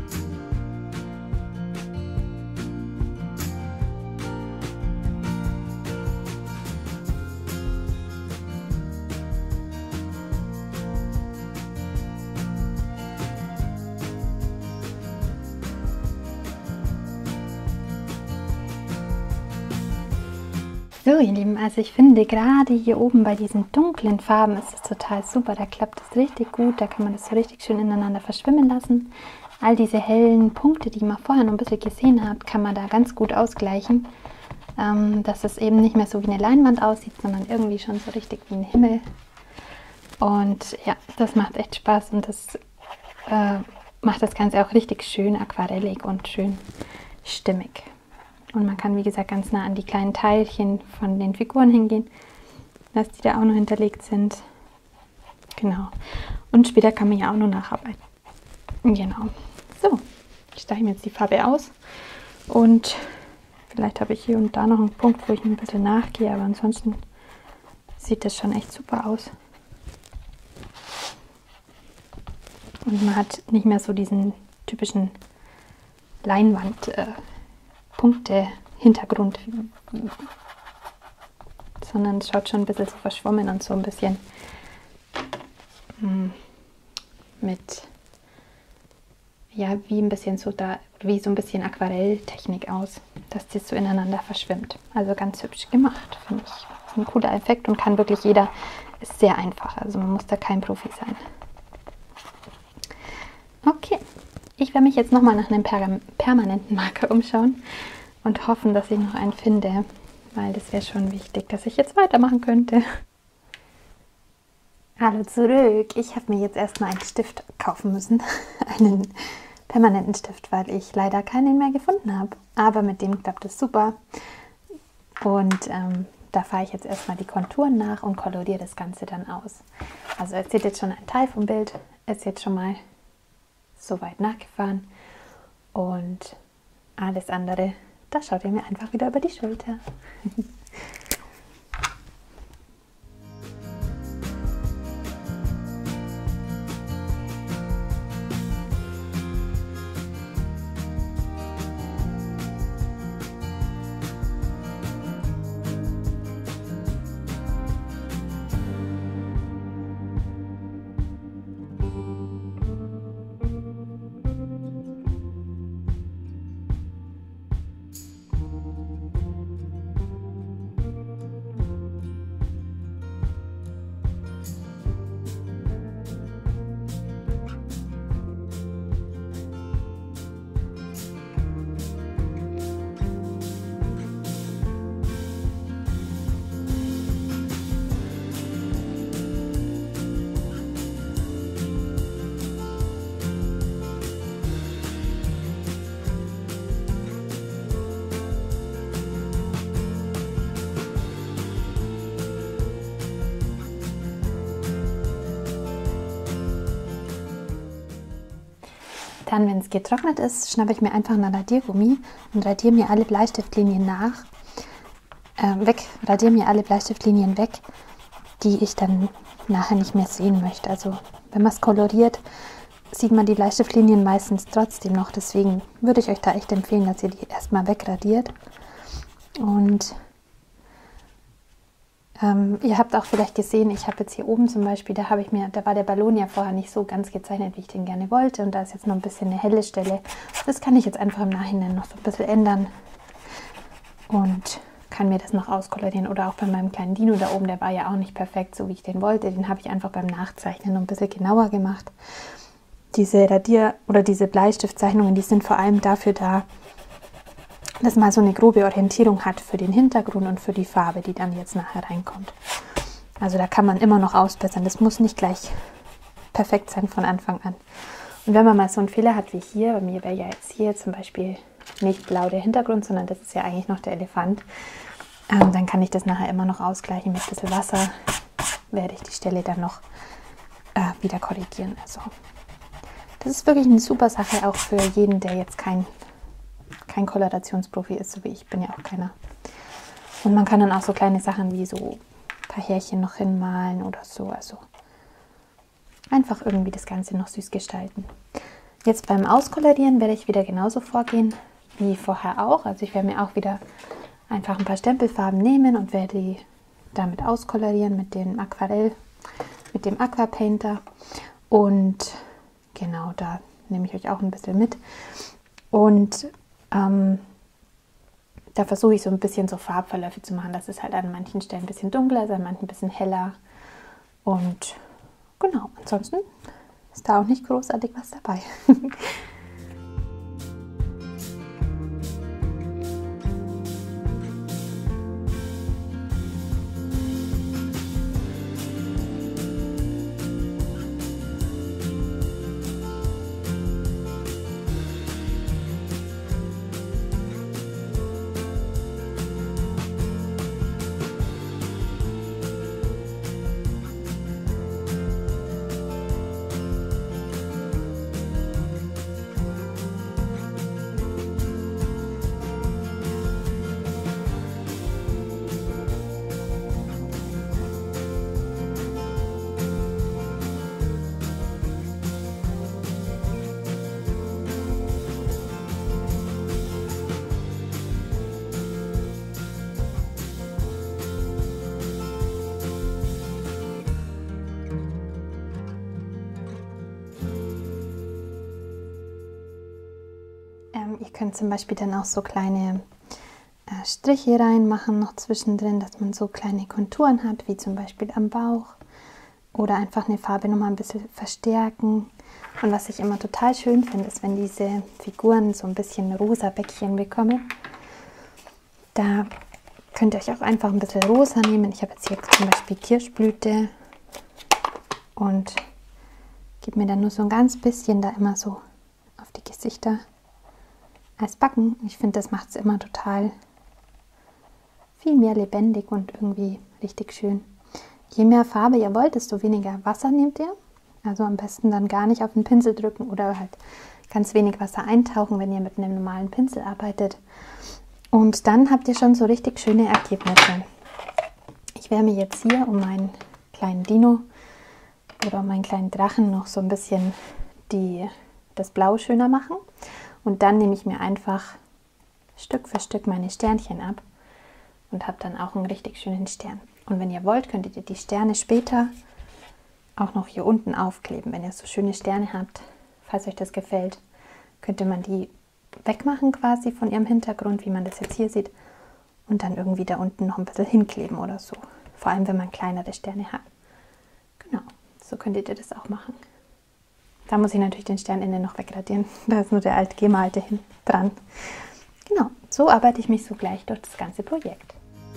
So ihr Lieben, also ich finde gerade hier oben bei diesen dunklen Farben ist es total super, da klappt es richtig gut, da kann man das so richtig schön ineinander verschwimmen lassen. All diese hellen Punkte, die man vorher noch ein bisschen gesehen habt, kann man da ganz gut ausgleichen. ähm, dass es eben nicht mehr so wie eine Leinwand aussieht, sondern irgendwie schon so richtig wie ein Himmel. Und ja, das macht echt Spaß und das äh, macht das Ganze auch richtig schön aquarellig und schön stimmig. Und man kann, wie gesagt, ganz nah an die kleinen Teilchen von den Figuren hingehen, dass die da auch noch hinterlegt sind. Genau. Und später kann man ja auch noch nacharbeiten. Genau. So, ich streiche mir jetzt die Farbe aus. Und vielleicht habe ich hier und da noch einen Punkt, wo ich ein bisschen nachgehe, aber ansonsten sieht das schon echt super aus. Und man hat nicht mehr so diesen typischen Leinwand-Punkte-Hintergrund, äh, sondern es schaut schon ein bisschen so verschwommen und so ein bisschen mh, mit, ja, wie ein bisschen so da, wie so ein bisschen Aquarelltechnik aus, dass das so ineinander verschwimmt. Also ganz hübsch gemacht, finde ich. Das ist ein cooler Effekt und kann wirklich jeder, ist sehr einfach, also man muss da kein Profi sein. Okay, ich werde mich jetzt nochmal nach einem per permanenten Marker umschauen und hoffen, dass ich noch einen finde, weil das wäre schon wichtig, dass ich jetzt weitermachen könnte. Hallo zurück, ich habe mir jetzt erstmal einen Stift kaufen müssen, einen permanenten Stift, weil ich leider keinen mehr gefunden habe, aber mit dem klappt es super und ähm, da fahre ich jetzt erstmal die Konturen nach und koloriere das Ganze dann aus. Also ihr seht jetzt schon ein Teil vom Bild, ist jetzt schon mal soweit nachgefahren und alles andere, da schaut ihr mir einfach wieder über die Schulter. Dann, wenn es getrocknet ist, schnappe ich mir einfach ein Radiergummi und radiere mir alle Bleistiftlinien nach, äh, weg, radiere mir alle Bleistiftlinien weg, die ich dann nachher nicht mehr sehen möchte. Also wenn man es koloriert, sieht man die Bleistiftlinien meistens trotzdem noch. Deswegen würde ich euch da echt empfehlen, dass ihr die erstmal wegradiert. Und Ähm, ihr habt auch vielleicht gesehen, ich habe jetzt hier oben zum Beispiel, da habe ich mir, da war der Ballon ja vorher nicht so ganz gezeichnet, wie ich den gerne wollte. Und da ist jetzt noch ein bisschen eine helle Stelle. Das kann ich jetzt einfach im Nachhinein noch so ein bisschen ändern und kann mir das noch auskolorieren. Oder auch bei meinem kleinen Dino da oben, der war ja auch nicht perfekt, so wie ich den wollte. Den habe ich einfach beim Nachzeichnen noch ein bisschen genauer gemacht. Diese Radier- oder diese Bleistiftzeichnungen, die sind vor allem dafür da, dass man so eine grobe Orientierung hat für den Hintergrund und für die Farbe, die dann jetzt nachher reinkommt. Also da kann man immer noch ausbessern. Das muss nicht gleich perfekt sein von Anfang an. Und wenn man mal so einen Fehler hat wie hier, bei mir wäre ja jetzt hier zum Beispiel nicht blau der Hintergrund, sondern das ist ja eigentlich noch der Elefant, ähm, dann kann ich das nachher immer noch ausgleichen mit ein bisschen Wasser, werde ich die Stelle dann noch äh, wieder korrigieren. Also das ist wirklich eine super Sache, auch für jeden, der jetzt kein kein Kolorationsprofi ist, so wie ich, bin ja auch keiner. Und man kann dann auch so kleine Sachen wie so ein paar Härchen noch hinmalen oder so. Also einfach irgendwie das Ganze noch süß gestalten. Jetzt beim Auskolorieren werde ich wieder genauso vorgehen wie vorher auch. Also ich werde mir auch wieder einfach ein paar Stempelfarben nehmen und werde die damit auskolorieren mit dem Aquarell, mit dem Aquapainter. Und genau, da nehme ich euch auch ein bisschen mit. Und Ähm, da versuche ich so ein bisschen so Farbverläufe zu machen. Das ist halt an manchen Stellen ein bisschen dunkler, an manchen ein bisschen heller. Und genau, ansonsten ist da auch nicht großartig was dabei. Ähm, ihr könnt zum Beispiel dann auch so kleine äh, Striche reinmachen, noch zwischendrin, dass man so kleine Konturen hat, wie zum Beispiel am Bauch. Oder einfach eine Farbe nochmal ein bisschen verstärken. Und was ich immer total schön finde, ist, wenn diese Figuren so ein bisschen rosa Bäckchen bekommen. Da könnt ihr euch auch einfach ein bisschen rosa nehmen. Ich habe jetzt hier zum Beispiel Kirschblüte und gebe mir dann nur so ein ganz bisschen da immer so auf die Gesichter als Backen. Ich finde, das macht es immer total viel mehr lebendig und irgendwie richtig schön. Je mehr Farbe ihr wollt, desto weniger Wasser nehmt ihr. Also am besten dann gar nicht auf den Pinsel drücken oder halt ganz wenig Wasser eintauchen, wenn ihr mit einem normalen Pinsel arbeitet. Und dann habt ihr schon so richtig schöne Ergebnisse. Ich werde mir jetzt hier um meinen kleinen Dino oder um meinen kleinen Drachen noch so ein bisschen die, das Blau schöner machen. Und dann nehme ich mir einfach Stück für Stück meine Sternchen ab und habe dann auch einen richtig schönen Stern. Und wenn ihr wollt, könntet ihr die Sterne später auch noch hier unten aufkleben. Wenn ihr so schöne Sterne habt, falls euch das gefällt, könnte man die wegmachen quasi von ihrem Hintergrund, wie man das jetzt hier sieht, und dann irgendwie da unten noch ein bisschen hinkleben oder so. Vor allem, wenn man kleinere Sterne hat. Genau, so könntet ihr das auch machen. Da muss ich natürlich den Stern innen noch wegradieren. Da ist nur der alt gemalte hin dran. Genau, so arbeite ich mich so gleich durch das ganze Projekt.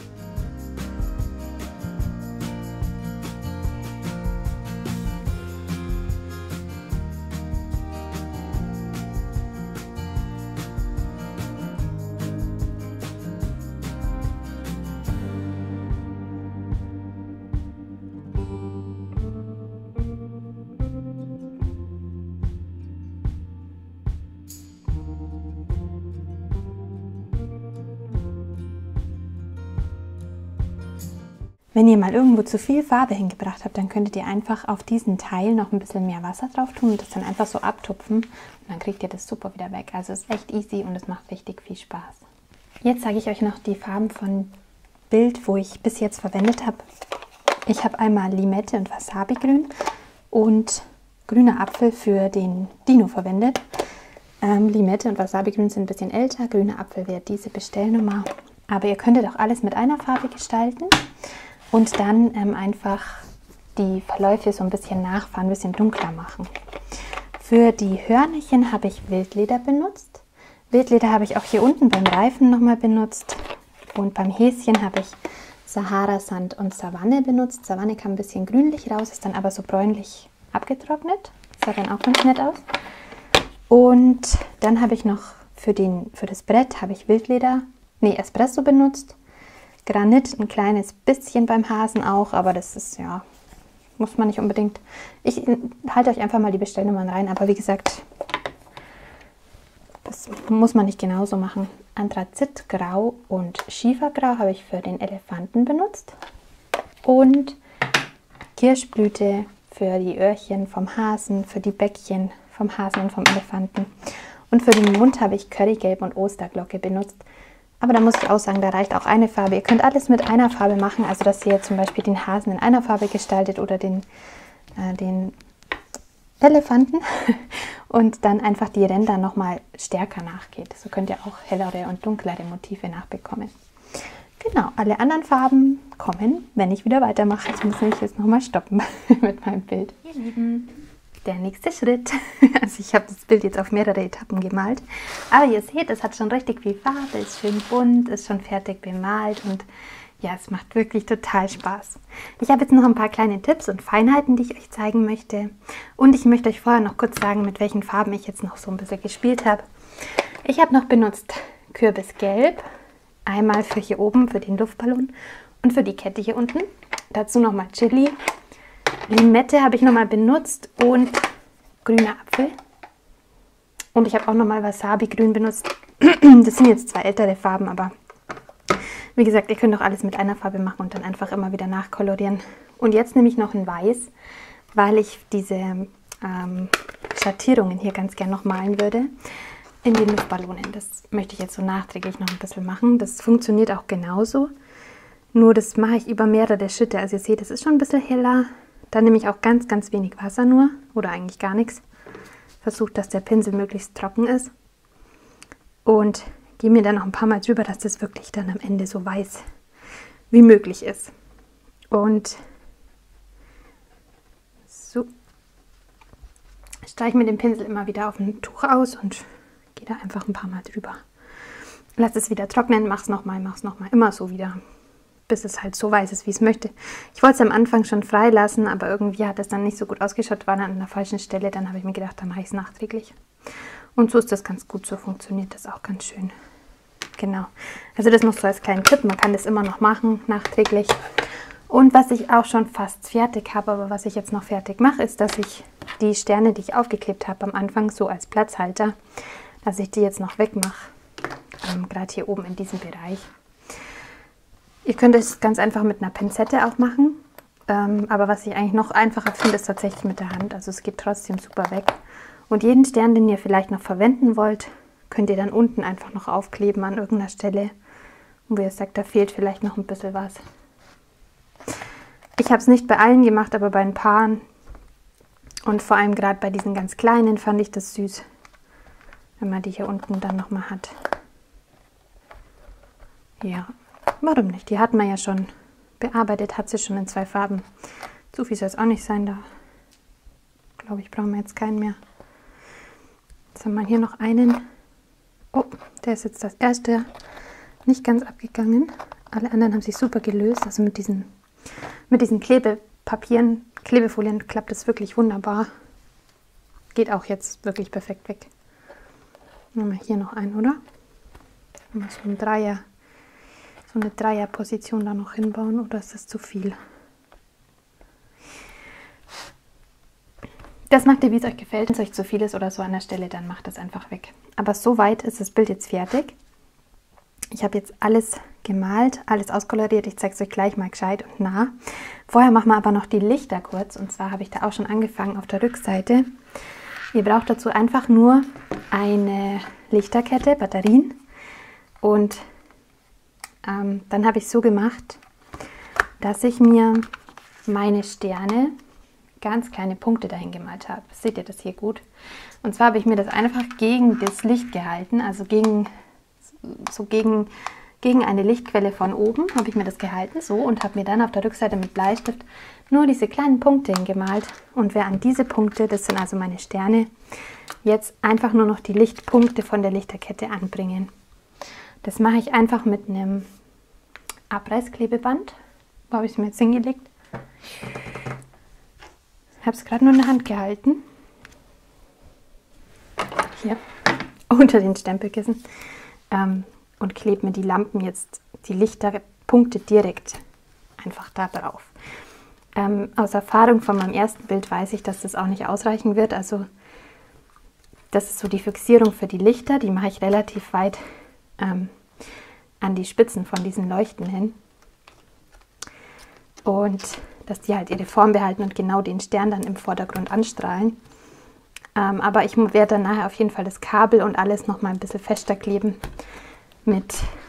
Wenn ihr mal irgendwo zu viel Farbe hingebracht habt, dann könntet ihr einfach auf diesen Teil noch ein bisschen mehr Wasser drauf tun und das dann einfach so abtupfen. Und dann kriegt ihr das super wieder weg. Also es ist echt easy und es macht richtig viel Spaß. Jetzt zeige ich euch noch die Farben von Bild, wo ich bis jetzt verwendet habe. Ich habe einmal Limette und Wasabi-Grün und grüner Apfel für den Dino verwendet. Ähm, Limette und Wasabi-Grün sind ein bisschen älter, grüner Apfel wäre diese Bestellnummer. Aber ihr könntet auch alles mit einer Farbe gestalten. Und dann ähm, einfach die Verläufe so ein bisschen nachfahren, ein bisschen dunkler machen. Für die Hörnchen habe ich Wildleder benutzt. Wildleder habe ich auch hier unten beim Reifen nochmal benutzt. Und beim Häschen habe ich Sahara-Sand und Savanne benutzt. Savanne kam ein bisschen grünlich raus, ist dann aber so bräunlich abgetrocknet. Sah dann auch ganz nett aus. Und dann habe ich noch für, den, für das Brett habe ich Wildleder, nee, Espresso benutzt. Granit ein kleines bisschen beim Hasen auch, aber das ist, ja, muss man nicht unbedingt. Ich halte euch einfach mal die Bestellnummern rein, aber wie gesagt, das muss man nicht genauso machen. Anthrazitgrau und Schiefergrau habe ich für den Elefanten benutzt und Kirschblüte für die Öhrchen vom Hasen, für die Bäckchen vom Hasen und vom Elefanten. Und für den Mund habe ich Currygelb und Osterglocke benutzt. Aber da muss ich auch sagen, da reicht auch eine Farbe. Ihr könnt alles mit einer Farbe machen, also dass ihr zum Beispiel den Hasen in einer Farbe gestaltet oder den, äh, den Elefanten und dann einfach die Ränder nochmal stärker nachgeht. So könnt ihr auch hellere und dunklere Motive nachbekommen. Genau, alle anderen Farben kommen, wenn ich wieder weitermache. Jetzt muss ich jetzt nochmal stoppen mit meinem Bild. Ihr Lieben, der nächste Schritt. Also ich habe das Bild jetzt auf mehrere Etappen gemalt. Aber ihr seht, es hat schon richtig viel Farbe, ist schön bunt, ist schon fertig bemalt und ja, es macht wirklich total Spaß. Ich habe jetzt noch ein paar kleine Tipps und Feinheiten, die ich euch zeigen möchte. Und ich möchte euch vorher noch kurz sagen, mit welchen Farben ich jetzt noch so ein bisschen gespielt habe. Ich habe noch benutzt Kürbisgelb, einmal für hier oben, für den Luftballon und für die Kette hier unten. Dazu nochmal Chili. Limette habe ich nochmal benutzt und grüner Apfel. Und ich habe auch nochmal Wasabi-Grün benutzt. Das sind jetzt zwei ältere Farben, aber wie gesagt, ihr könnt auch alles mit einer Farbe machen und dann einfach immer wieder nachkolorieren. Und jetzt nehme ich noch ein Weiß, weil ich diese ähm, Schattierungen hier ganz gern noch malen würde in den Luftballonen. Das möchte ich jetzt so nachträglich noch ein bisschen machen. Das funktioniert auch genauso, nur das mache ich über mehrere Schritte. Also ihr seht, das ist schon ein bisschen heller. Dann nehme ich auch ganz, ganz wenig Wasser nur oder eigentlich gar nichts. Versucht, dass der Pinsel möglichst trocken ist. und gehe mir dann noch ein paar Mal drüber, dass das wirklich dann am Ende so weiß wie möglich ist. Und so streiche mit dem Pinsel immer wieder auf ein Tuch aus und gehe da einfach ein paar Mal drüber. Lass es wieder trocknen, mach's nochmal, mach's nochmal, immer so wieder, bis es halt so weiß ist, wie es möchte. Ich wollte es am Anfang schon freilassen, aber irgendwie hat es dann nicht so gut ausgeschaut, war dann an der falschen Stelle. Dann habe ich mir gedacht, dann mache ich es nachträglich. Und so ist das ganz gut, so funktioniert das auch ganz schön. Genau, also das noch so als kleinen Tipp, man kann das immer noch machen, nachträglich. Und was ich auch schon fast fertig habe, aber was ich jetzt noch fertig mache, ist, dass ich die Sterne, die ich aufgeklebt habe am Anfang, so als Platzhalter, dass ich die jetzt noch wegmache, ähm, gerade hier oben in diesem Bereich. Ihr könnt es ganz einfach mit einer Pinzette auch machen, ähm, aber was ich eigentlich noch einfacher finde, ist tatsächlich mit der Hand, also es geht trotzdem super weg. Und jeden Stern, den ihr vielleicht noch verwenden wollt, könnt ihr dann unten einfach noch aufkleben an irgendeiner Stelle, wo ihr sagt, da fehlt vielleicht noch ein bisschen was. Ich habe es nicht bei allen gemacht, aber bei ein paar. Und vor allem gerade bei diesen ganz kleinen fand ich das süß, wenn man die hier unten dann nochmal hat. Ja, warum nicht? Die hat man ja schon bearbeitet, hat sie schon in zwei Farben. Zu viel soll es auch nicht sein, da glaube ich, brauchen wir jetzt keinen mehr. Jetzt haben wir hier noch einen. Oh, der ist jetzt das erste nicht ganz abgegangen. Alle anderen haben sich super gelöst. Also mit diesen, mit diesen Klebepapieren, Klebefolien klappt es wirklich wunderbar. Geht auch jetzt wirklich perfekt weg. Nehmen wir hier noch einen, oder? Mal so ein Dreier, so eine Dreierposition da noch hinbauen, oder ist das zu viel? Das macht ihr, wie es euch gefällt. Wenn es euch zu viel ist oder so an der Stelle, dann macht das einfach weg. Aber soweit ist das Bild jetzt fertig. Ich habe jetzt alles gemalt, alles auskoloriert. Ich zeige es euch gleich mal gescheit und nah. Vorher machen wir aber noch die Lichter kurz. Und zwar habe ich da auch schon angefangen auf der Rückseite. Ihr braucht dazu einfach nur eine Lichterkette, Batterien. Und ähm, dann habe ich so gemacht, dass ich mir meine Sterne ganz kleine Punkte dahin gemalt habe. Seht ihr das hier gut? Und zwar habe ich mir das einfach gegen das Licht gehalten, also gegen, so gegen, gegen eine Lichtquelle von oben habe ich mir das gehalten, so, und habe mir dann auf der Rückseite mit Bleistift nur diese kleinen Punkte hingemalt. Und wer an diese Punkte, das sind also meine Sterne, jetzt einfach nur noch die Lichtpunkte von der Lichterkette anbringen. Das mache ich einfach mit einem Abreißklebeband. Wo habe ich es mir jetzt hingelegt? Ich habe es gerade nur in der Hand gehalten. Hier, unter den Stempelkissen. Ähm, und klebe mir die Lampen jetzt, die Lichterpunkte direkt einfach da drauf. Ähm, aus Erfahrung von meinem ersten Bild weiß ich, dass das auch nicht ausreichen wird. Also das ist so die Fixierung für die Lichter. Die mache ich relativ weit ähm, an die Spitzen von diesen Leuchten hin. Und dass die halt ihre Form behalten und genau den Stern dann im Vordergrund anstrahlen. Ähm, aber ich werde dann nachher auf jeden Fall das Kabel und alles noch mal ein bisschen fester kleben mit,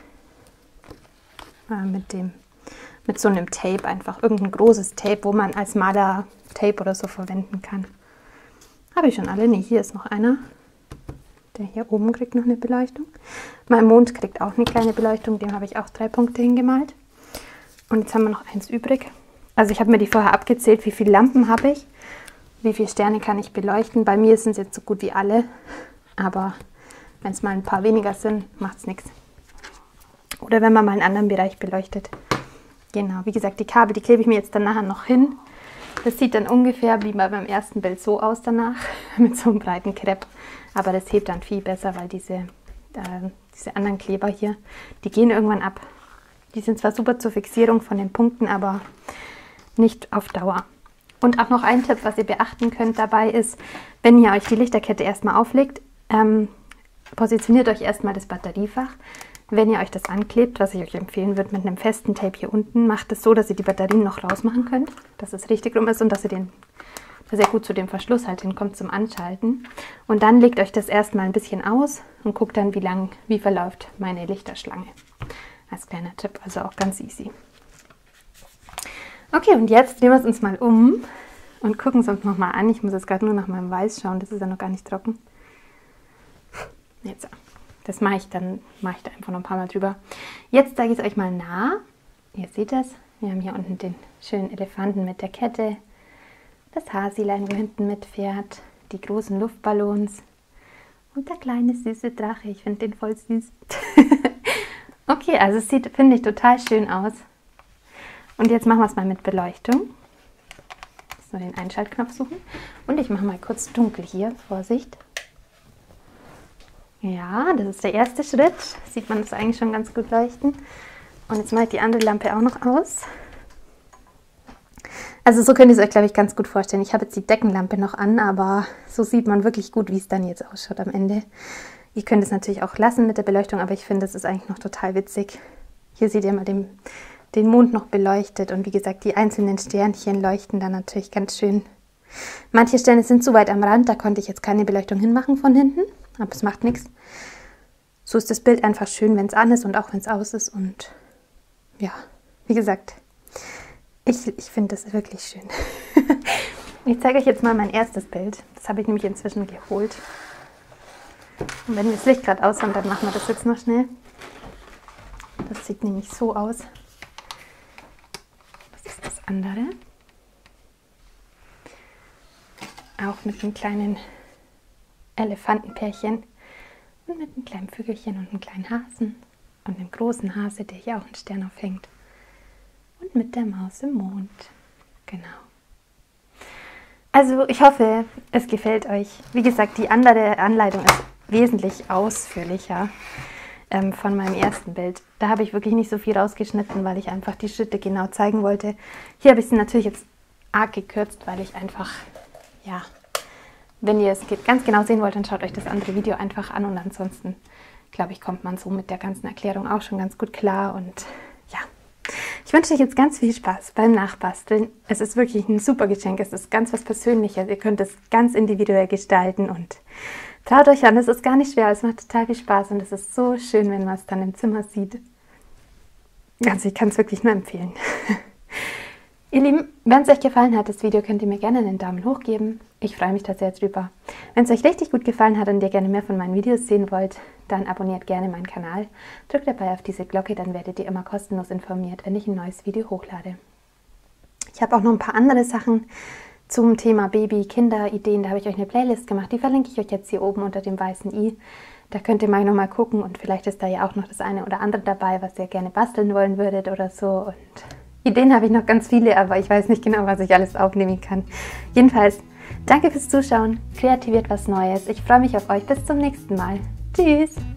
äh, mit, dem, mit so einem Tape, einfach irgendein großes Tape, wo man als Maler-Tape oder so verwenden kann. Habe ich schon alle? Ne, hier ist noch einer. Der hier oben kriegt noch eine Beleuchtung. Mein Mond kriegt auch eine kleine Beleuchtung, dem habe ich auch drei Punkte hingemalt. Und jetzt haben wir noch eins übrig. Also ich habe mir die vorher abgezählt, wie viele Lampen habe ich, wie viele Sterne kann ich beleuchten. Bei mir sind es jetzt so gut wie alle, aber wenn es mal ein paar weniger sind, macht es nichts. Oder wenn man mal einen anderen Bereich beleuchtet. Genau, wie gesagt, die Kabel, die klebe ich mir jetzt dann nachher noch hin. Das sieht dann ungefähr wie bei meinem ersten Bild so aus danach, mit so einem breiten Crepe. Aber das hebt dann viel besser, weil diese, äh, diese anderen Kleber hier, die gehen irgendwann ab. Die sind zwar super zur Fixierung von den Punkten, aber nicht auf Dauer. Und auch noch ein Tipp, was ihr beachten könnt dabei ist, wenn ihr euch die Lichterkette erstmal auflegt, ähm, positioniert euch erstmal das Batteriefach. Wenn ihr euch das anklebt, was ich euch empfehlen würde, mit einem festen Tape hier unten, macht es so, dass ihr die Batterien noch rausmachen könnt, dass es richtig rum ist und dass ihr, den, dass ihr gut zu dem Verschluss halt hinkommt zum Anschalten. Und dann legt euch das erstmal ein bisschen aus und guckt dann, wie lang, wie verläuft meine Lichterschlange. Als kleiner Tipp, also auch ganz easy. Okay, und jetzt drehen wir es uns mal um und gucken es uns nochmal an. Ich muss jetzt gerade nur nach meinem Weiß schauen, das ist ja noch gar nicht trocken. Jetzt, das mache ich dann, mache ich da einfach noch ein paar Mal drüber. Jetzt zeige ich es euch mal nah. Ihr seht es, wir haben hier unten den schönen Elefanten mit der Kette, das Hasilein, wo hinten mitfährt, die großen Luftballons und der kleine süße Drache. Ich finde den voll süß. Okay, also es sieht, finde ich, total schön aus. Und jetzt machen wir es mal mit Beleuchtung. So, den Einschaltknopf suchen. Und ich mache mal kurz dunkel hier. Vorsicht. Ja, das ist der erste Schritt. Sieht man das eigentlich schon ganz gut leuchten. Und jetzt mache ich die andere Lampe auch noch aus. Also so könnt ihr es euch, glaube ich, ganz gut vorstellen. Ich habe jetzt die Deckenlampe noch an, aber so sieht man wirklich gut, wie es dann jetzt ausschaut am Ende. Ihr könnt es natürlich auch lassen mit der Beleuchtung, aber ich finde, es ist eigentlich noch total witzig. Hier seht ihr mal den, den Mond noch beleuchtet und wie gesagt, die einzelnen Sternchen leuchten dann natürlich ganz schön. Manche Sterne sind zu weit am Rand, da konnte ich jetzt keine Beleuchtung hinmachen von hinten, aber es macht nichts. So ist das Bild einfach schön, wenn es an ist und auch wenn es aus ist und ja, wie gesagt, ich, ich finde das wirklich schön. Ich zeige euch jetzt mal mein erstes Bild, das habe ich nämlich inzwischen geholt. Und wenn das Licht gerade aus ist, dann machen wir das jetzt noch schnell. Das sieht nämlich so aus. Das ist das andere. Auch mit einem kleinen Elefantenpärchen und mit einem kleinen Vögelchen und einem kleinen Hasen und einem großen Hase, der hier auch einen Stern aufhängt. Und mit der Maus im Mond. Genau. Also ich hoffe, es gefällt euch. Wie gesagt, die andere Anleitung ist wesentlich ausführlicher ähm, von meinem ersten Bild. Da habe ich wirklich nicht so viel rausgeschnitten, weil ich einfach die Schritte genau zeigen wollte. Hier habe ich sie natürlich jetzt arg gekürzt, weil ich einfach, ja, wenn ihr es ganz genau sehen wollt, dann schaut euch das andere Video einfach an und ansonsten, glaube ich, kommt man so mit der ganzen Erklärung auch schon ganz gut klar und ja. Ich wünsche euch jetzt ganz viel Spaß beim Nachbasteln. Es ist wirklich ein super Geschenk, es ist ganz was Persönliches. Ihr könnt es ganz individuell gestalten und traut euch an, es ist gar nicht schwer, es macht total viel Spaß und es ist so schön, wenn man es dann im Zimmer sieht. Also ich kann es wirklich nur empfehlen. Ihr Lieben, wenn es euch gefallen hat, das Video, könnt ihr mir gerne einen Daumen hoch geben. Ich freue mich da sehr drüber. Wenn es euch richtig gut gefallen hat und ihr gerne mehr von meinen Videos sehen wollt, dann abonniert gerne meinen Kanal. Drückt dabei auf diese Glocke, dann werdet ihr immer kostenlos informiert, wenn ich ein neues Video hochlade. Ich habe auch noch ein paar andere Sachen zum Thema Baby, Kinder, Ideen. Da habe ich euch eine Playlist gemacht, die verlinke ich euch jetzt hier oben unter dem weißen i. Da könnt ihr mal nochmal gucken und vielleicht ist da ja auch noch das eine oder andere dabei, was ihr gerne basteln wollen würdet oder so. Und Ideen habe ich noch ganz viele, aber ich weiß nicht genau, was ich alles aufnehmen kann. Jedenfalls, danke fürs Zuschauen, kreativiert was Neues. Ich freue mich auf euch. Bis zum nächsten Mal. Tschüss!